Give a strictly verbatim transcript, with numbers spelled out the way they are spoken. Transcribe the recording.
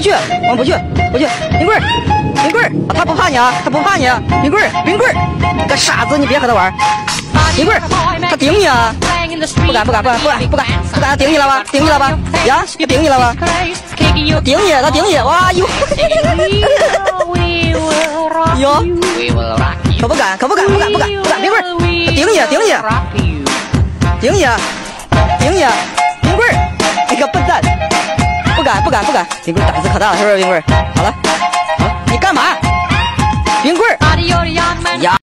去，我们不去，不去。冰棍儿，冰棍儿，他不怕你啊，他不怕你啊。冰棍儿，冰棍儿，个傻子，你别和他玩。冰棍儿，他顶你啊！不敢，不敢，不敢，不敢，不敢，不敢，顶你了吧？顶你了吧？呀，他顶你了吧？顶你，他顶你，哇哟！哟，可不敢，可不敢，不敢，不敢，不敢。冰棍儿，他顶你，顶你，顶你，顶你，冰棍儿，你个笨蛋！不敢，不敢，不敢。冰棍儿胆子可大了，是不是？冰棍儿，好了，好了，你干嘛？冰棍儿呀！